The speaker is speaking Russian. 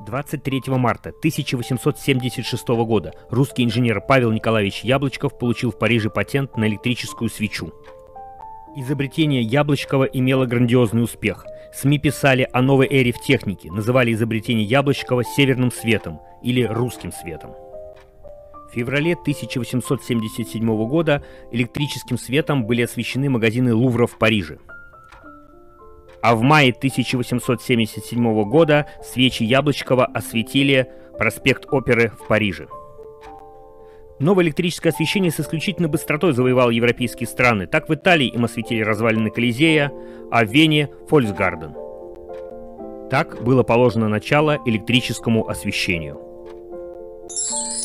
23 марта 1876 года русский инженер Павел Николаевич Яблочков получил в Париже патент на электрическую свечу. Изобретение Яблочкова имело грандиозный успех. СМИ писали о новой эре в технике, называли изобретение Яблочкова «северным светом» или «русским светом». В феврале 1877 года электрическим светом были освещены магазины Лувра в Париже. А в мае 1877 года свечи Яблочкова осветили проспект Оперы в Париже. Новое электрическое освещение с исключительной быстротой завоевало европейские страны. Так в Италии им осветили развалины Колизея, а в Вене — Фольксгарден. Так было положено начало электрическому освещению.